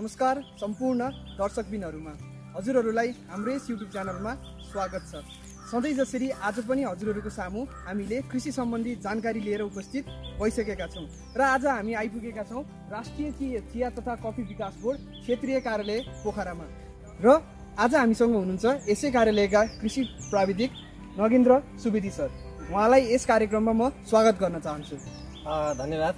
नमस्कार सम्पूर्ण दर्शकबिनहरुमा हजुरहरुलाई हाम्रो यस युट्युब च्यानलमा स्वागत छ। सधैं जसरी आज पनि हजुरहरुको सामु हामीले कृषि सम्बन्धी जानकारी लिएर उपस्थित भइसकेका छौं र आज हामी आइपुगेका छौं राष्ट्रिय चिया तथा कफी विकास बोर्ड क्षेत्रीय कार्यालय पोखरामा र आज हामीसँग हुनुहुन्छ यसै कार्यालयका कृषि प्राविधिक नगेन्द्र सुवेदी सर। उहाँलाई यस कार्यक्रममा म स्वागत गर्न चाहन्छु। धन्यवाद।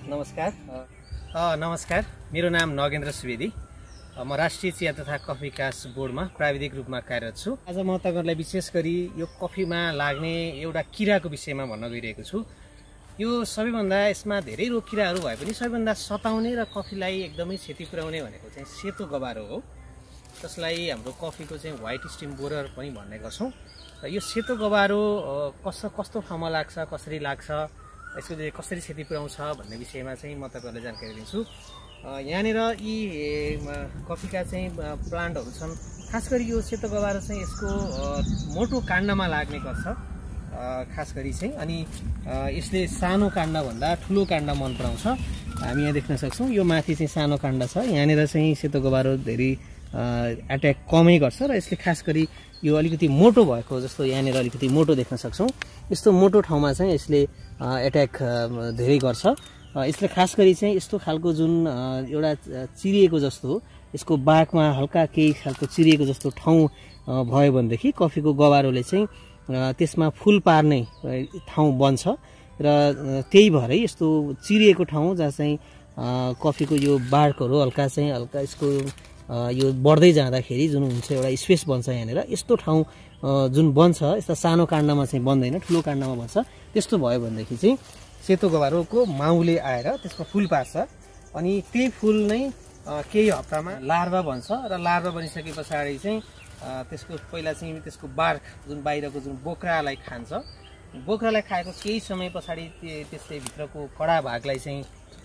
नमस्कार, मेरो नाम नगेन्द्र सुवेदी। म राष्ट्रिय चिया तथा कफी विकास बोर्डमा प्राविधिक रूपमा कार्यरत छु। आज म तपाईहरुलाई विशेष गरी यो कफीमा लाग्ने एउटा किराको विषयमा भन्न गइरहेको छु। यो सबैभन्दा यसमा धेरै रोग किराहरू भए पनि सबैभन्दा सताउने र कफीलाई एकदमै क्षति पुर्याउने भनेको चाहिँ सेतो गबारो हो, जसलाई हाम्रो कफीको चाहिँ व्हाइट स्टिम बोरर पनि भन्ने गर्छौं। र यो सेतो गबारो कस्तो ठाउँमा लाग्छ, कसरी लाग्छ, यसको कसरी क्षति पुर्याउँछ भन्ने विषयमा चाहिँ म तपाईहरुलाई जानकारी दिन्छु। यहाँनिर यी कफीका चाहिँ प्लान्टहरू छन्। खास गरी यो सेतो गबारो चाहिँ यसको मोटो काण्डमा लाग्ने गर्छ खास गरी चाहिँ, अनि यसले सानो काण्ड भन्दा ठुलो काण्ड मन पराउँछ। हामी यहाँ देख्न सक्छौं यो माथि चाहिँ सानो काण्ड छ, यहाँनिर चाहिँ सेतो गबारो धेरै एट्याक कमै गर्छ र यसले खास गरी यो अलिकति मोटो भएको जस्तो यहाँनिर अलिकति मोटो देख्न सक्छौं। यस्तो मोटो ठाउँमा चाहिँ यसले एट्याक धेरै गर्छ। यसले खास गरी चाहिँ यस्तो खालको जुन एउटा चिरिएको जस्तो यसको बाकमा हल्का केही खालको चिरिएको जस्तो ठाउँ भयो भनेदेखि कफीको गबारोले चाहिँ त्यसमा फूल पार्ने ठाउँ बन्छ र त्यही भएरै यस्तो चिरिएको ठाउँ जहाँ चाहिँ कफीको यो बार्कहरू हल्का यसको यो बढ्दै जाँदाखेरि जुन हुन्छ एउटा स्पेस बन्छ यहाँनिर, यस्तो ठाउँ जुन बन्छ यस्ता सानो काण्डमा चाहिँ बन्दैन, ठुलो काण्डमा बन्छ। त्यस्तो भयो भनेदेखि चाहिँ सेतो गबारोको माउले आएर त्यसमा फूल पार्छ अनि त्यही फूल नै केही हप्तामा लार्भा बन्छ र लार्भा बनिसके पछाडि चाहिँ त्यसको पहिला चाहिँ त्यसको बार्क जुन बाहिरको जुन बोक्रालाई खान्छ, बोक्रालाई खाएको केही समय पछाडि त्यसले भित्रको कडा भागलाई चाहिँ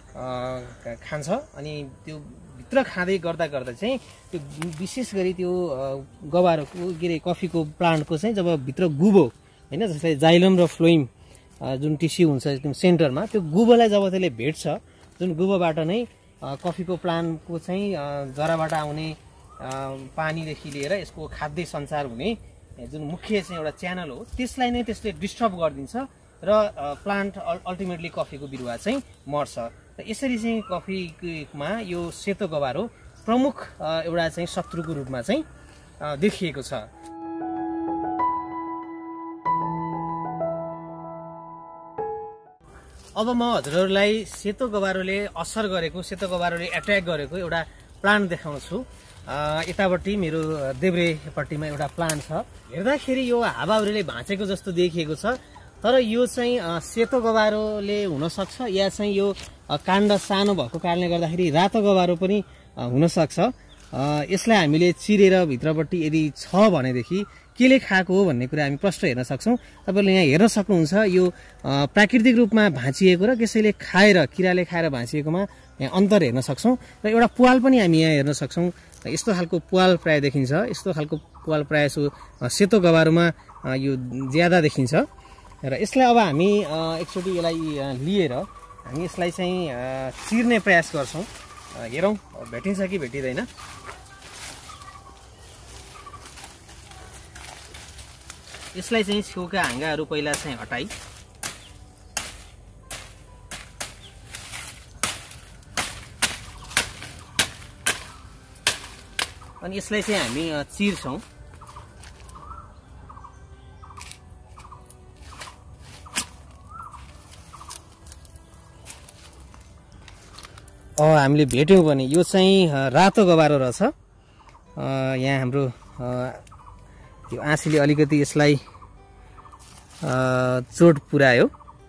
खान्छ अनि त्यो भित्र खाँदै गर्दा चाहिँ त्यो विशेष गरी त्यो गबारोको के अरे कफीको प्लान्टको चाहिँ जब भित्र गुबो हैन, जस्तै जाइलम र फ्लोइम जुन टिस्यु हुन्छ एकदम सेन्टरमा, त्यो गुबोलाई जब त्यसले भेट्छ, जुन गुबोबाट नै कफीको प्लान्टको चाहिँ जराबाट आउने पानीदेखि लिएर यसको खाद्य सञ्चार हुने जुन मुख्य चाहिँ एउटा च्यानल हो त्यसलाई नै त्यसले डिस्टर्ब गरिदिन्छ र प्लान्ट अल्टिमेटली कफीको बिरुवा चाहिँ मर्छ। र यसरी चाहिँ कफीमा यो सेतो गबारो प्रमुख एउटा चाहिँ शत्रुको रूपमा चाहिँ देखिएको छ। अब म हजुरहरूलाई सेतो गबारोले असर गरेको, सेतो गबारोले एट्याक गरेको एउटा प्लान्ट देखाउँछु। यतापट्टि मेरो देब्रेपट्टिमा एउटा प्लान्ट छ। हेर्दाखेरि यो हावाहुरीले भाँचेको जस्तो देखिएको छ, तर यो चाहिँ सेतो गबारोले हुन सक्छ या चाहिँ यो काण्ड सानो भएको कारणले गर्दाखेरि रातो गबारो पनि हुन सक्छ। यसलाई हामीले चिरेर भित्रपट्टि यदि छ भनेदेखि केले खाएको हो भन्ने कुरा हामी प्रष्ट हेर्न सक्छौं। तपाईले यहाँ हेर्न सक्नुहुन्छ यो प्राकृतिक रूपमा भाँचिएको र कसैले खाएर किराले खाएर भाँचिएकोमा यहाँ अन्तर हेर्न सक्छौं र एउटा पुवाल पनि हामी यहाँ हेर्न सक्छौं। यस्तो खालको पुवाल प्राय देखिन्छ, यस्तो खालको पुवाल प्राय सेतो गबारोमा यो ज्यादा देखिन्छ र यसलाई अब हामी एकचोटि यसलाई लिएर हामी यसलाई चाहिँ चिर्ने प्रयास गर्छौं। हेरौं भेटिन्छ कि भेटिदैन। यसलाई चाहिँ छेउका हाँगाहरू पहिला चाहिँ हटाई अनि यसलाई चाहिँ हामी चिर्छौं। हामीले भेट्यौं भने यो चाहिँ रातो गबारो रहेछ। यहाँ हाम्रो यो आँसीले अलिकति यसलाई चोट पुर्यायो।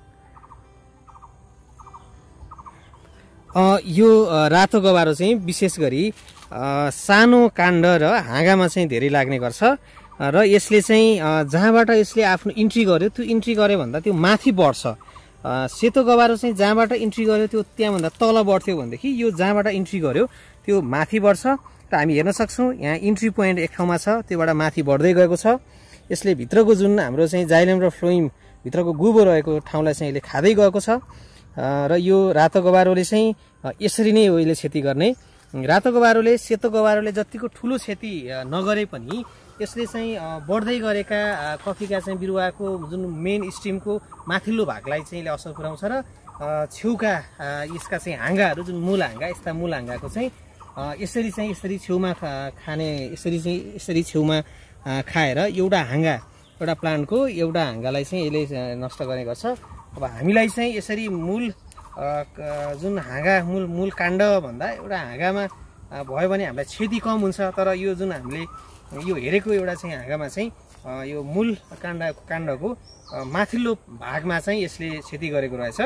यो रातो गबारो चाहिँ विशेष गरी सानो काण्ड र हाँगामा चाहिँ धेरै लाग्ने गर्छ र यसले चाहिँ जहाँबाट यसले आफ्नो इन्ट्री गर्यो त्यो इन्ट्री गर्यो भन्दा त्यो माथि बढ्छ। सेतो गबारो चाहिँ जहाँबाट इन्ट्री गर्यो त्यो त्यहाँभन्दा तल बढ्थ्यो भनेदेखि यो जहाँबाट इन्ट्री गर्यो त्यो माथि बढ्छ र हामी हेर्न सक्छौं यहाँ इन्ट्री पोइन्ट एक ठाउँमा छ, त्योबाट माथि बढ्दै गएको छ। यसले भित्रको जुन हाम्रो चाहिँ जाइलम र फ्लोइम भित्रको गुबो रहेको ठाउँलाई चाहिँ यसले खाँदै गएको छ र यो रातो गबारोले चाहिँ यसरी नै यसले क्षति गर्ने रातो गवारोले सेतो गवारोले जतिको ठुलो क्षति नगरे पनि यसले चाहिँ बढ्दै गरेका कफीका चाहिँ बिरुवाको जुन मेन स्ट्रिमको माथिल्लो भागलाई चाहिँ यसले असर पुर्याउँछ र छेउका यसका चाहिँ हाँगाहरू जुन मूल हाँगा यस्ता मूल हाँगाको चाहिँ यसरी छेउमा खाने यसरी छेउमा खाएर एउटा प्लान्टको एउटा हाँगालाई चाहिँ यसले नष्ट गर्ने गर्छ। अब हामीलाई चाहिँ यसरी मूल जुन हाँगा मूल काण्ड भन्दा एउटा हाँगामा भयो भने हामीलाई क्षति कम हुन्छ, तर यो जुन हामीले यो हेरेको एउटा चाहिँ हाँगामा चाहिँ यो मूल काण्डको माथिल्लो भागमा चाहिँ यसले क्षति गरेको रहेछ।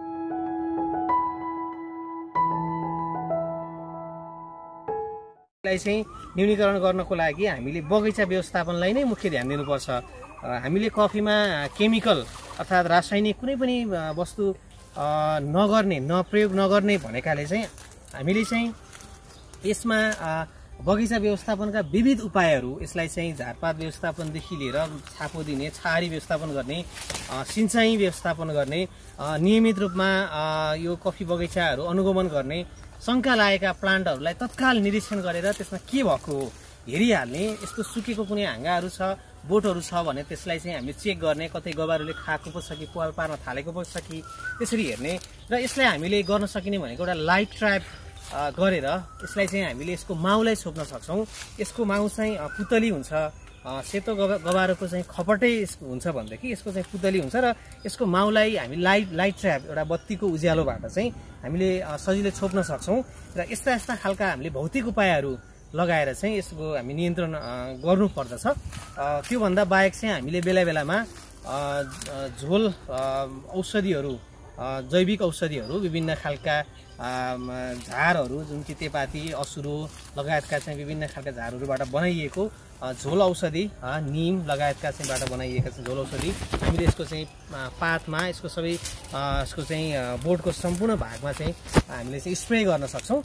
यसलाई चाहिँ न्यूनीकरण गर्नको लागि हामीले बगैँचा व्यवस्थापनलाई नै मुख्य ध्यान दिनुपर्छ। हामीले कफीमा केमिकल अर्थात् रासायनिक कुनै पनि वस्तु प्रयोग नगर्ने भनेकाले चाहिँ हामीले चाहिँ यसमा बगैँचा व्यवस्थापनका विविध उपायहरू यसलाई चाहिँ झारपात व्यवस्थापनदेखि लिएर छापो दिने, छाहारी व्यवस्थापन गर्ने, सिँचाइ व्यवस्थापन गर्ने, नियमित रूपमा यो कफी बगैँचाहरू अनुगमन गर्ने, शङ्का लागेका प्लान्टहरूलाई तत्काल निरीक्षण गरेर त्यसमा के भएको हो हेरिहाल्ने, यस्तो सुकेको कुनै हाँगाहरू छ बोटहरू छ भने त्यसलाई चाहिँ हामीले चेक गर्ने, कतै गवारोले खाएको पो छ कि पुवाल पार्न थालेको पो छ कि त्यसरी हेर्ने। र यसलाई हामीले गर्न सकिने भनेको एउटा लाइट ट्र्याप गरेर यसलाई चाहिँ हामीले यसको माउलाई छोप्न सक्छौँ। यसको माउ चाहिँ पुतली हुन्छ, सेतो गवारोको चाहिँ खपटै हुन्छ भनेदेखि यसको चाहिँ पुतली हुन्छ र यसको माउलाई हामी लाइट ट्र्याप एउटा बत्तीको उज्यालोबाट चाहिँ हामीले सजिलै छोप्न सक्छौँ। र यस्ता खालका हामीले भौतिक उपायहरू लगाएर चाहिँ यसको हामी नियन्त्रण गर्नु पर्दछ। त्योभन्दा बाहेक चाहिँ हामीले बेला बेलामा झोल औषधिहरू, जैविक औषधिहरू, विभिन्न खालका झारहरू जुन तितेपाती, असुरो लगायतका चाहिँ विभिन्न खालका झारहरूबाट बनाइएको झोल औषधि, निम लगायतका चाहिँबाट बनाइएका चाहिँ झोल औषधि हामीले यसको चाहिँ पातमा यसको चाहिँ बोटको सम्पूर्ण भागमा चाहिँ हामीले चाहिँ स्प्रे गर्न सक्छौँ।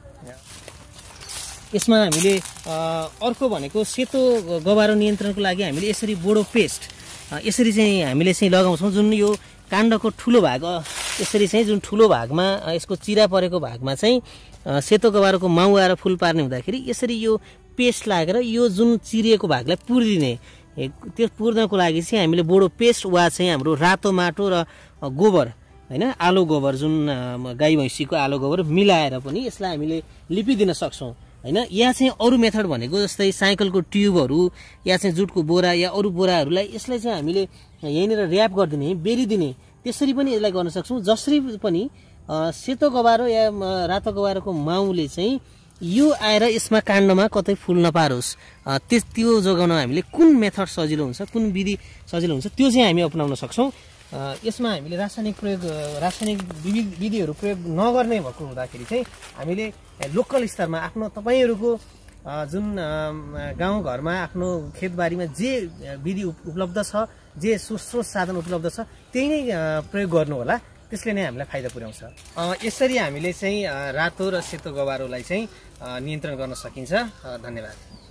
यसमा हामीले अर्को भनेको सेतो गवारो नियन्त्रणको लागि हामीले यसरी बोडो पेस्ट यसरी चाहिँ हामीले चाहिँ लगाउँछौँ। जुन यो काण्डको ठुलो भाग यसरी चाहिँ जुन ठुलो भागमा यसको चिरा परेको भागमा चाहिँ सेतो गवारोको माउ आएर फुल पार्ने हुँदाखेरि यसरी यो पेस्ट लागेर यो जुन चिरिएको भागलाई पुरिदिने, त्यो पुर्नको लागि चाहिँ हामीले बोडो पेस्ट वा चाहिँ हाम्रो रातो माटो र गोबर हैन, आलो गोबर जुन गाई भैँसीको आलो गोबर मिलाएर पनि यसलाई हामीले लिपिदिन सक्छौँ हैन। या चाहिँ अरू मेथड भनेको जस्तै साइकलको ट्युबहरू या चाहिँ जुटको बोरा या अरू बोराहरूलाई यसलाई चाहिँ हामीले यहीँनिर र्याप गरिदिने, बेरिदिने, त्यसरी पनि यसलाई गर्न सक्छौँ। जसरी पनि सेतो गवारो या रातो गवारोको माउले चाहिँ यो आएर यसमा काण्डमा कतै फुल नपारोस्, त्यो जोगाउन हामीले कुन मेथड सजिलो हुन्छ, कुन विधि सजिलो हुन्छ त्यो चाहिँ हामी अपनाउन सक्छौँ। यसमा हामीले रासायनिक विधिहरू प्रयोग नगर्ने भएको हुँदाखेरि चाहिँ हामीले लोकल स्तरमा आफ्नो तपाईँहरूको जुन गाउँघरमा आफ्नो खेतबारीमा जे विधि उपलब्ध छ, जे स्रोत साधन उपलब्ध छ त्यही नै प्रयोग गर्नु होला, त्यसले नै हामीलाई फाइदा पुर्याउँछ। यसरी हामीले चाहिँ रातो र सेतो गवारोलाई चाहिँ नियन्त्रण गर्न सकिन्छ। धन्यवाद।